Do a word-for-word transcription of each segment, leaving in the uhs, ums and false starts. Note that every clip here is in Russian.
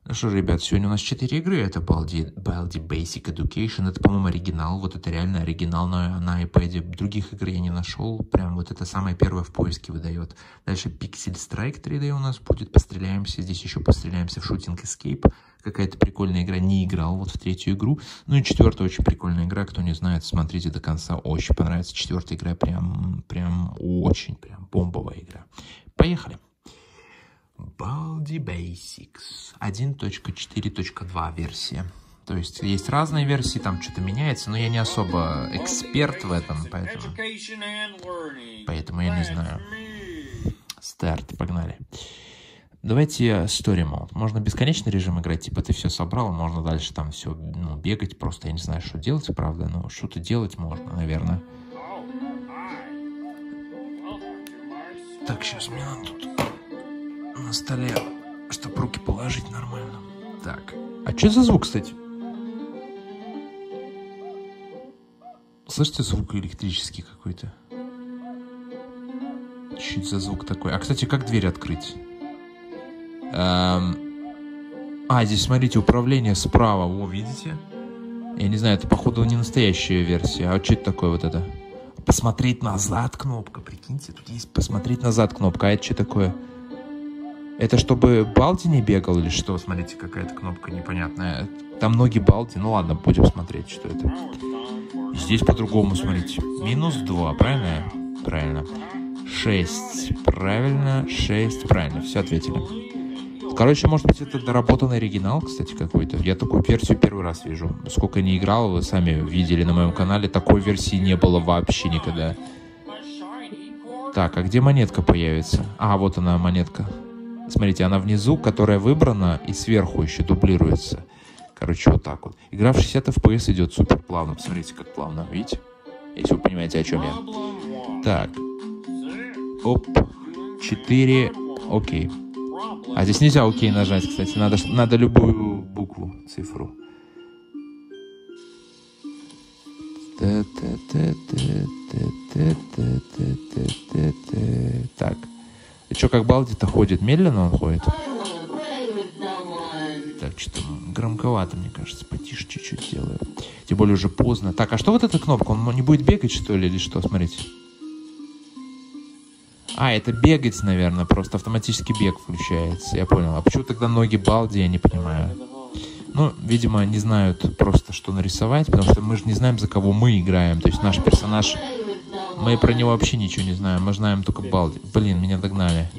Ну что, ребят, сегодня у нас четыре игры. Это Baldi, Baldi Basic Education. Это, по-моему, оригинал. Вот это реально оригинал на, на iPad. Других игр я не нашел. Прям вот это самое первое в поиске выдает. Дальше Pixel Strike три дэ у нас будет. Постреляемся. Здесь еще постреляемся в Shooting Escape. Какая-то прикольная игра. Не играл вот в третью игру. Ну и четвертая очень прикольная игра. Кто не знает, смотрите до конца. Очень понравится. Четвертая игра прям, прям очень прям бомбовая игра. Поехали. Baldi Basics один точка четыре точка два версия. То есть есть разные версии, там что-то меняется, но я не особо эксперт в этом, поэтому, поэтому я не знаю. Старт, погнали. Давайте Story Mode. Можно бесконечный режим играть, типа ты все собрал, можно дальше там все ну, бегать, просто я не знаю, что делать, правда, но что-то делать можно, наверное. Так, сейчас мне надо тут на столе, чтобы руки положить нормально. Так. А что за звук, кстати? Слышите, звук электрический какой-то? Что это за звук такой? А, кстати, как дверь открыть? Эм... А, здесь, смотрите, управление справа. О, видите? Я не знаю, это, походу, не настоящая версия. А что это такое вот это? Посмотреть назад кнопка. Прикиньте, тут есть посмотреть назад кнопка. А это что такое? Это чтобы Балди не бегал или что? Смотрите, какая-то кнопка непонятная. Там ноги Балди. Ну ладно, будем смотреть, что это. Здесь по-другому, смотрите. Минус два, правильно? Правильно. шесть. Правильно. шесть. Правильно. Все ответили. Короче, может быть, это доработанный оригинал, кстати, какой-то. Я такую версию первый раз вижу. Сколько не играл, вы сами видели на моем канале. Такой версии не было вообще никогда. Так, а где монетка появится? А, вот она, монетка. Смотрите, она внизу, которая выбрана, и сверху еще дублируется. Короче, вот так вот. Игра в шестьдесят эф пи эс идет супер плавно. Посмотрите, как плавно. Видите? Если вы понимаете, о чем я. Так. Оп. четыре. Окей. А здесь нельзя окей нажать, кстати. Надо, надо любую букву, цифру. Так. И что, как Балди-то ходит? Медленно он ходит? Так, что-то громковато, мне кажется. Потише чуть-чуть сделаю. Тем более уже поздно. Так, а что вот эта кнопка? Он не будет бегать, что ли, или что? Смотрите. А, это бегать, наверное. Просто автоматически бег включается. Я понял. А почему тогда ноги Балди, я не понимаю. Ну, видимо, не знают просто, что нарисовать, потому что мы же не знаем, за кого мы играем. То есть наш персонаж... Мы про него вообще ничего не знаем. Мы знаем только Балди. Блин, меня догнали.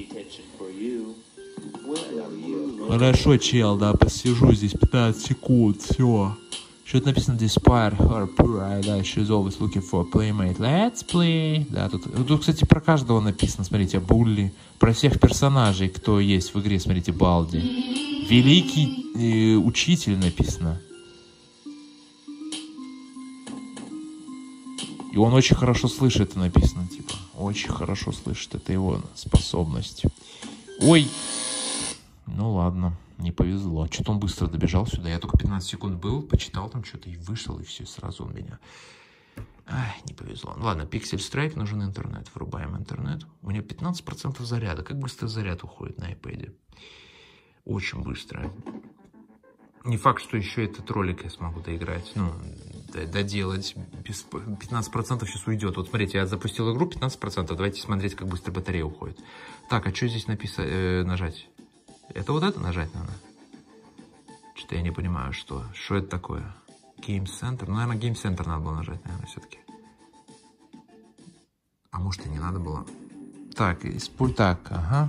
Хорошо, чел, да, посижу здесь пятнадцать секунд. Все. Что-то написано Despite her poor eye, да, she's always looking for a playmate. Let's play. Да, тут, тут, кстати, про каждого написано. Смотрите, Булли. Про всех персонажей, кто есть в игре, смотрите, Балди. Великий э, учитель написано. И он очень хорошо слышит, это написано, типа. Очень хорошо слышит, это его способность. Ой! Ну ладно, не повезло. Что-то он быстро добежал сюда. Я только пятнадцать секунд был, почитал там что-то и вышел, и все, сразу он меня... Ай, не повезло. Ладно, Pixel Strike, нужен интернет. Врубаем интернет. У меня пятнадцать процентов заряда. Как быстро заряд уходит на iPad? Очень быстро. Не факт, что еще этот ролик я смогу доиграть. Ну, доделать. Без пятнадцать процентов сейчас уйдет. Вот смотрите, я запустил игру, пятнадцать процентов. Давайте смотреть, как быстро батарея уходит. Так, а что здесь написано? Э, нажать? Это вот это нажать надо? Что-то я не понимаю, что. Что это такое? Game Center? Ну, наверное, Game Center надо было нажать, наверное, все-таки. А может, и не надо было? Так, из пульта, ага.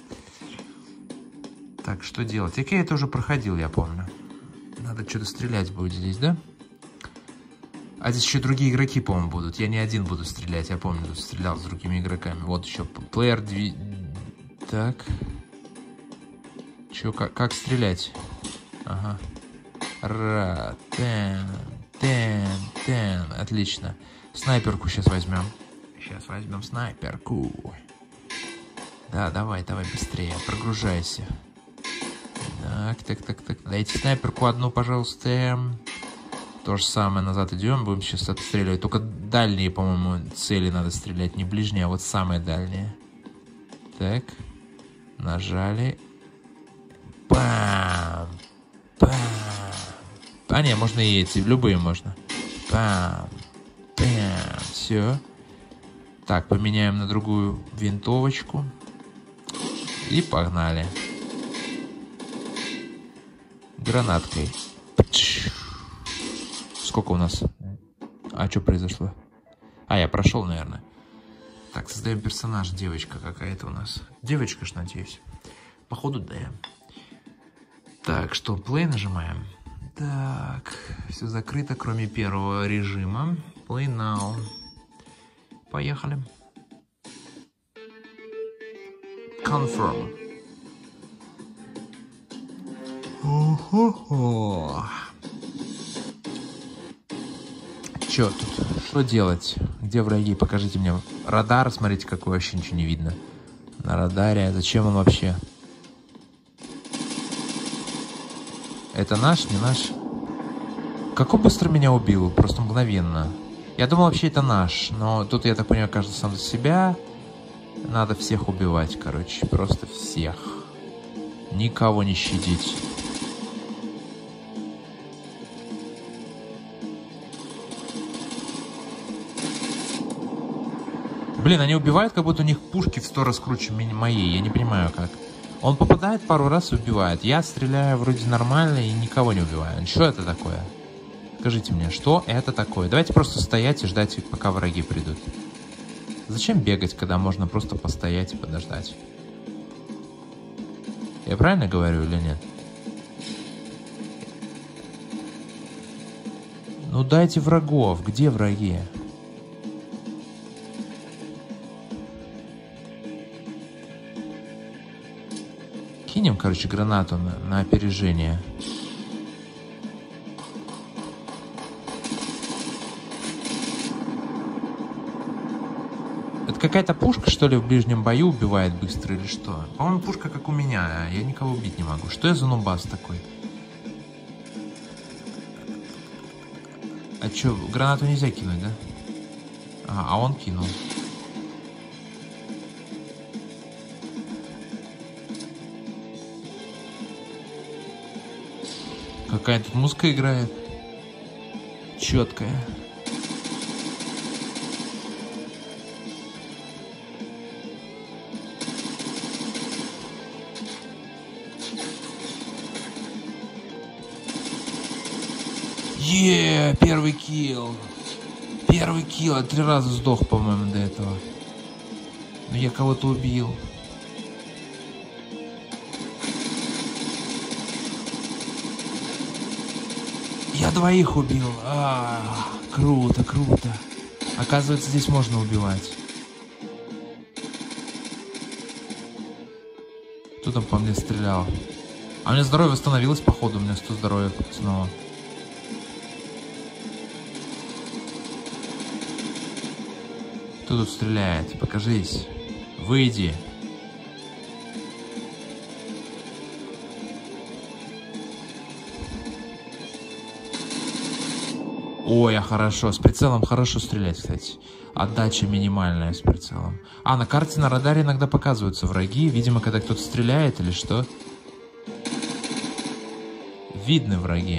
Так, что делать? Окей, я это уже проходил, я помню. Надо что-то стрелять будет здесь, да? А здесь еще другие игроки, по-моему, будут. Я не один буду стрелять, я помню, тут стрелял с другими игроками. Вот еще плеер два. Так. Че, как, как стрелять? Ага. Ра, тен, тен, тен. Отлично. Снайперку сейчас возьмем. Сейчас возьмем снайперку. Да, давай, давай быстрее. Прогружайся. Так, так, так, так. Дайте снайперку одну, пожалуйста. То же самое, назад идем. Будем сейчас отстреливать. Только дальние, по-моему, цели надо стрелять. Не ближние, а вот самые дальние. Так. Нажали. Бам! А, не, можно и эти, любые можно. Пам, пам, все. Так, поменяем на другую винтовочку. И погнали. Гранаткой. Сколько у нас? А что произошло? А, я прошел, наверное. Так, создаем персонаж. Девочка какая-то у нас. Девочка ж, надеюсь. Походу, да. Так, что, play нажимаем? Так, все закрыто, кроме первого режима. Play now. Поехали. Confirm. О-хо-хо. Чё тут? Что делать? Где враги? Покажите мне. Радар, смотрите, какой, вообще ничего не видно. На радаре. Зачем он вообще? Это наш, не наш? Как он быстро меня убил? Просто мгновенно. Я думал, вообще это наш. Но тут, я так понимаю, каждый сам за себя. Надо всех убивать, короче. Просто всех. Никого не щадить. Блин, они убивают, как будто у них пушки в сто раз круче моей. Я не понимаю, как. Он попадает пару раз и убивает. Я стреляю вроде нормально и никого не убиваю. Что это такое? Скажите мне, что это такое? Давайте просто стоять и ждать, пока враги придут. Зачем бегать, когда можно просто постоять и подождать? Я правильно говорю или нет? Ну дайте врагов. Где враги? Кинем, короче, гранату на, на опережение. Это какая-то пушка, что ли, в ближнем бою убивает быстро или что? По-моему, пушка как у меня. Я никого убить не могу. Что я за нубас такой? А что, гранату нельзя кинуть, да? А, а он кинул. Какая тут музыка играет. Четкая. Еее, первый килл. Первый килл. Я три раза сдох, по-моему, до этого. Но я кого-то убил. Я двоих убил. А, круто, круто. Оказывается, здесь можно убивать. Кто там по мне стрелял? А у меня здоровье восстановилось, походу. У меня сто здоровья снова. Кто тут стреляет? Покажись. Выйди. Ой, я хорошо. С прицелом хорошо стрелять, кстати. Отдача минимальная с прицелом. А, на карте на радаре иногда показываются враги. Видимо, когда кто-то стреляет или что. Видны враги.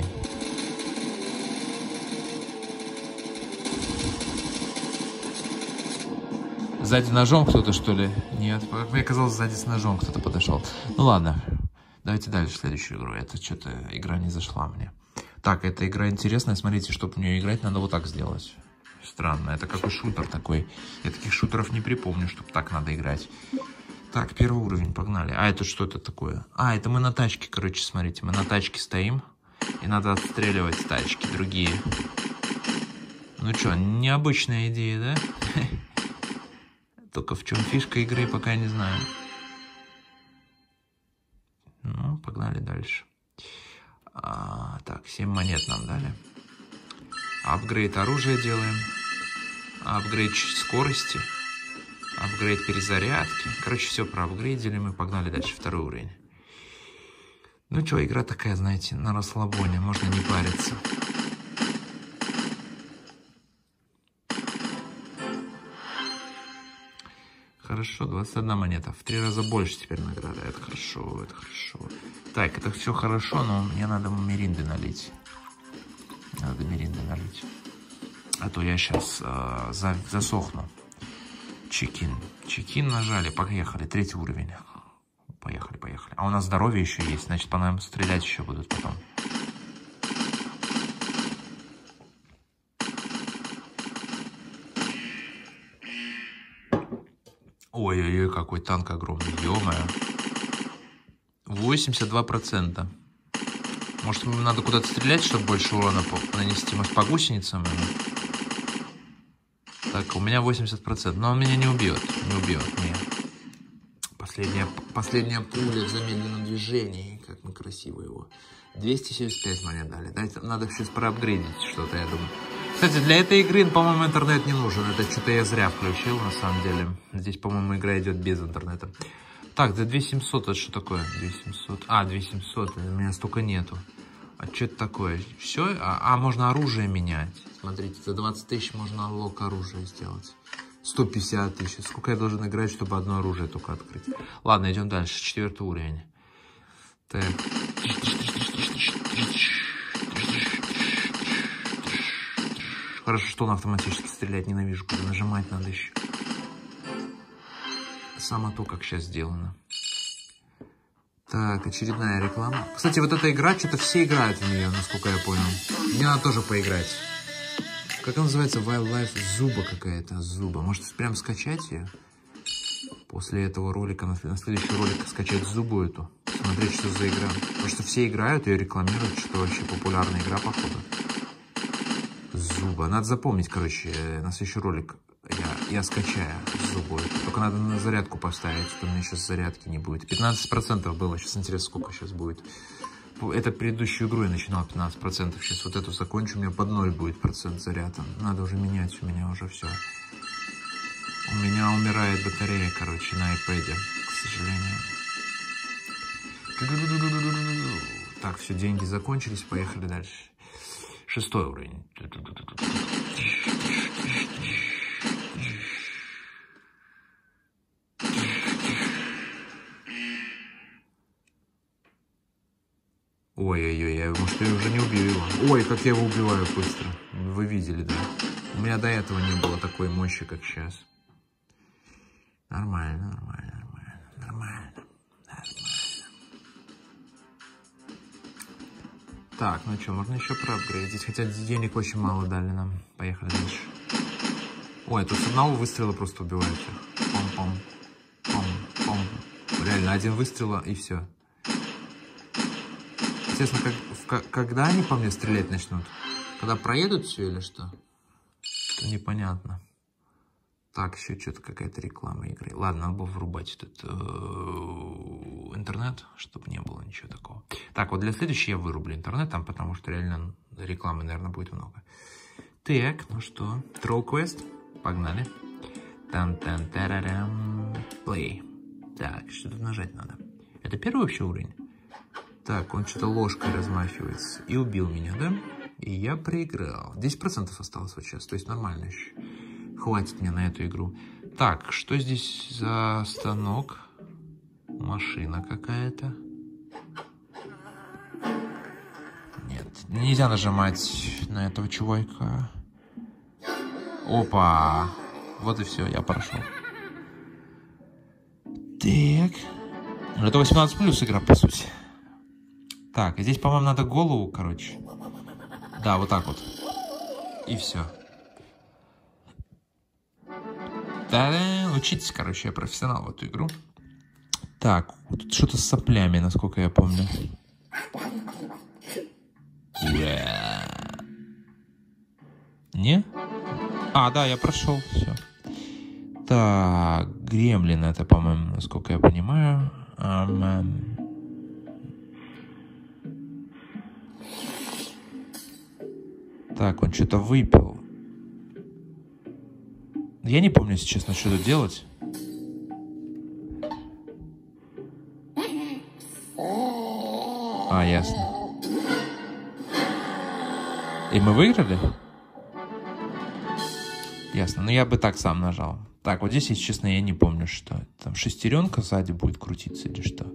Сзади ножом кто-то, что ли? Нет, мне казалось, сзади с ножом кто-то подошел. Ну ладно, давайте дальше следующую игру. Это что-то игра не зашла мне. Так, эта игра интересная. Смотрите, чтобы в нее играть, надо вот так сделать. Странно, это какой шутер такой. Я таких шутеров не припомню, чтобы так надо играть. Так, первый уровень, погнали. А это что это такое? А, это мы на тачке, короче, смотрите. Мы на тачке стоим. И надо отстреливать тачки другие. Ну что, необычная идея, да? Только в чем фишка игры, пока не знаю. Ну, погнали дальше. А, так, семь монет нам дали. Апгрейд оружия делаем. Апгрейд скорости. Апгрейд перезарядки. Короче, все проапгрейдили. Мы погнали дальше, второй уровень. Ну что, игра такая, знаете, на расслабоне. Можно не париться. Хорошо, двадцать одна монета. В три раза больше теперь награда. Это хорошо, это хорошо. Так, это все хорошо, но мне надо миринды налить. надо миринды налить. А то я сейчас э, за, засохну. Чекин. Чекин нажали. Поехали. Третий уровень. Поехали, поехали. А у нас здоровье еще есть. Значит, по нам стрелять еще будут потом. Ой-ой-ой, какой танк огромный. Ё-моё. восемьдесят два процента. Может, ему надо куда-то стрелять, чтобы больше урона нанести? Может, по гусеницам? Так, у меня восемьдесят процентов. Но он меня не убьет. Не убьет меня. Последняя, последняя пуля в замедленном движении. Как мы красиво его. двести семьдесят пять мне дали. Дайте, надо сейчас проапгрейдить что-то, я думаю. Кстати, для этой игры, по-моему, интернет не нужен. Это что-то я зря включил, на самом деле. Здесь, по-моему, игра идет без интернета. Так, да две тысячи семьсот, это что такое? две тысячи семьсот. А, две тысячи семьсот, у меня столько нету. А что это такое? Все? А, а, можно оружие менять. Смотрите, за двадцать тысяч можно лог оружия сделать. сто пятьдесят тысяч. Сколько я должен играть, чтобы одно оружие только открыть? Ладно, идем дальше. Четвертый уровень. Так. Хорошо, что он автоматически стреляет. Ненавижу, когда нажимать надо еще. Само то, как сейчас сделано. Так, очередная реклама. Кстати, вот эта игра, что-то все играют в нее, насколько я понял. Мне надо тоже поиграть. Как она называется? Wildlife Зуба какая-то. Зуба. Может, прям скачать ее? После этого ролика, на следующий ролик скачать Зубу эту. Смотреть, что за игра. Потому что все играют, ее рекламируют, что вообще популярная игра, походу. Зуба. Надо запомнить, короче, на следующий ролик я, я скачаю Зубу. Только надо на зарядку поставить, что у меня сейчас зарядки не будет. пятнадцать процентов было. Сейчас интересно, сколько сейчас будет. Это предыдущую игру я начинал пятнадцать процентов. Сейчас вот эту закончу, у меня под ноль будет процент заряда. Надо уже менять, у меня уже все. У меня умирает батарея, короче, на iPad, к сожалению. Так, все, деньги закончились, поехали дальше. Шестой уровень. Ой-ой-ой, я, может, я уже не убью его. Ой, как я его убиваю быстро. Вы видели, да? У меня до этого не было такой мощи, как сейчас. Нормально, нормально, нормально, нормально, нормально. Так, ну что, можно еще проапгрейдить. Хотя денег очень мало дали нам. Поехали дальше. Ой, тут с одного выстрела просто убивают их. Пом-пом. Пом-пом. Реально, один выстрел и все. Естественно, как, в, когда они по мне стрелять начнут? Когда проедут все или что? Что непонятно. Так, еще что-то какая-то реклама игры. Ладно, надо было врубать этот э, интернет, чтобы не было ничего такого. Так, вот для следующей я вырублю интернет, там, потому что реально рекламы, наверное, будет много. Так, ну что, Troll Quest, погнали. Тан-тан-тарарам, play. Так, что тут нажать надо? Это первый вообще уровень? Так, он что-то ложкой размахивается. И убил меня, да? И я проиграл. десять процентов осталось вот сейчас, то есть нормально еще. Хватит мне на эту игру. Так, что здесь за станок? Машина какая-то. Нет, нельзя нажимать на этого чувака. Опа! Вот и все, я прошел. Так. Это восемнадцать плюс игра, по сути. Так, здесь, по-моему, надо голову, короче. Да, вот так вот. И все. Да, учитесь, короче, я профессионал в эту игру. Так, вот тут что-то с соплями, насколько я помню. Yeah. Не? А, да, я прошел, все. Так, Гремлин это, по-моему, насколько я понимаю. Um, так, он что-то выпил. Я не помню, если честно, что тут делать. А, ясно. И мы выиграли? Ясно. Ну, я бы так сам нажал. Так, вот здесь, если честно, я не помню, что. Там шестеренка сзади будет крутиться или что.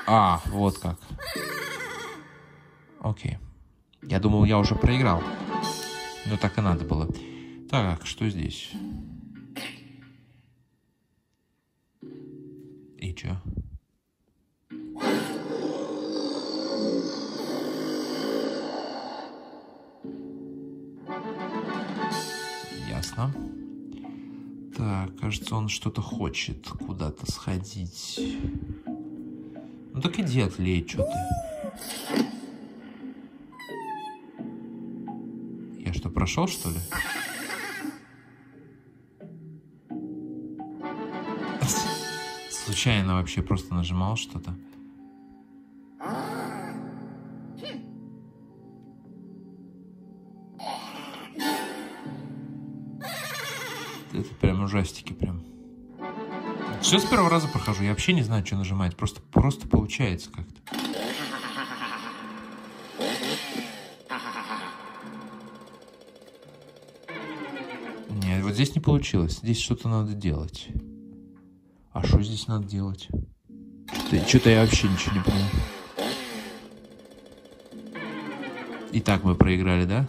А, вот как. Окей. Я думал, я уже проиграл. Но так и надо было. Так, что здесь? И чё? Ясно. Так, кажется, он что-то хочет куда-то сходить. Ну так иди отлей, что ты? Я что, прошел, что ли? Случайно вообще просто нажимал что-то. Это прям ужастики прям. Все с первого раза прохожу. Я вообще не знаю, что нажимать. Просто, просто получается как-то. Нет, вот здесь не получилось. Здесь что-то надо делать. А что здесь надо делать? Что-то я вообще ничего не понял. Итак, мы проиграли, да?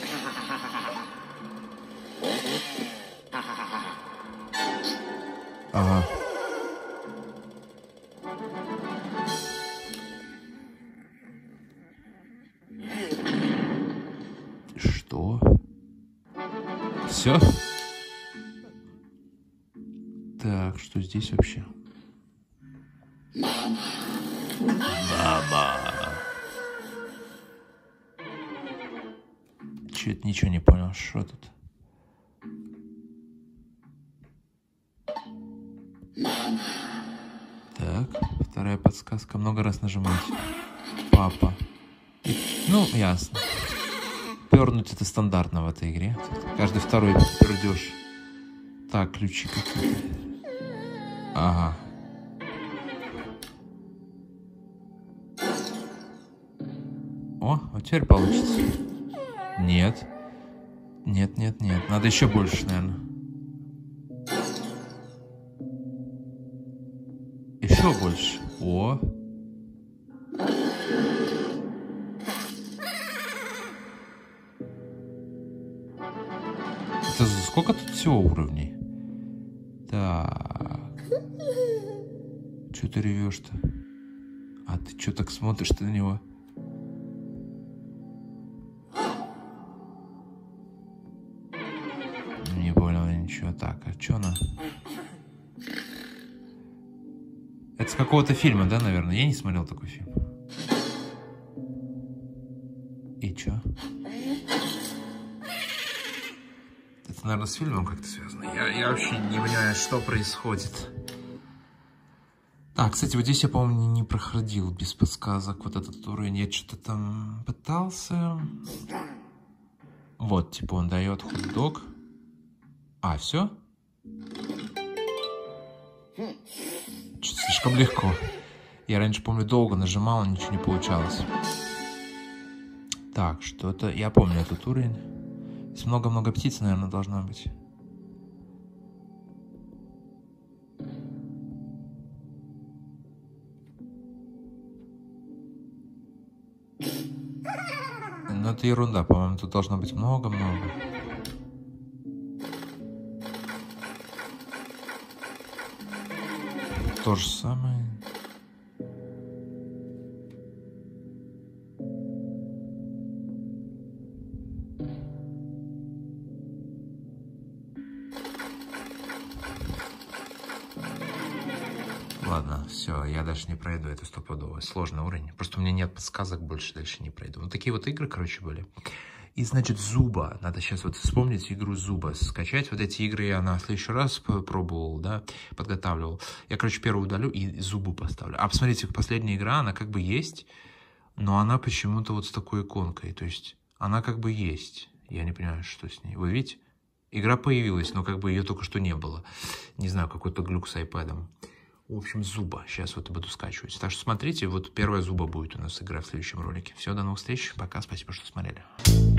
Ага. Что? Все? Так, что здесь вообще? Мама. Чё-то ничего не понял, что тут? Так, вторая подсказка. Много раз нажимать. Папа. И, ну, ясно. Пернуть это стандартно в этой игре. Каждый второй пердеж. Так, ключи какие-то. Ага. О, вот теперь получится. Нет. Нет, нет, нет. Надо еще больше, наверное. Еще больше. О. Это сколько тут всего уровней? Так. Че ты ревешь-то? А ты че так смотришь-то на него? Не понял ничего. Так, а че она? Это с какого-то фильма, да, наверное? Я не смотрел такой фильм. И чё? Это, наверное, с фильмом как-то связано. Я, я вообще не понимаю, что происходит. А, кстати, вот здесь я, по-моему, не проходил без подсказок. Вот этот уровень я что-то там пытался. Вот, типа, он дает хот-дог. А, все? Что-то слишком легко. Я раньше, помню, долго нажимал, ничего не получалось. Так, что-то... Я помню этот уровень. Здесь много-много птиц, наверное, должно быть. Ну, это ерунда, по-моему, тут должно быть много-много. То же самое. Ладно, все, я дальше не пройду, это стопудово. Сложный уровень. Просто у меня нет подсказок, больше дальше не пройду. Вот такие вот игры, короче, были. И, значит, Зуба. Надо сейчас вот вспомнить игру Зуба, скачать. Вот эти игры я на следующий раз пробовал, да, подготавливал. Я, короче, первую удалю и Зубу поставлю. А посмотрите, последняя игра, она как бы есть, но она почему-то вот с такой иконкой. То есть она как бы есть. Я не понимаю, что с ней. Вы видите? Игра появилась, но как бы ее только что не было. Не знаю, какой-то глюк с айпэдом. В общем, Зуба. Сейчас вот буду скачивать. Так что смотрите, вот первая Зуба будет у нас игра в следующем ролике. Все, до новых встреч. Пока, спасибо, что смотрели.